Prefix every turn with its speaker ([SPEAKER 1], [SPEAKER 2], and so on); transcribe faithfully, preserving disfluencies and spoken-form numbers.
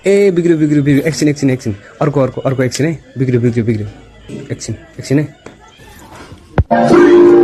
[SPEAKER 1] ए बिग्रियो बिग्रियो बिग्रियो एकछिन एकछिन एकछिन अर्को अर्को अर्को एकछिन है बिग्रियो बिग्रियो बिग्रियो एकछिन एकछिन है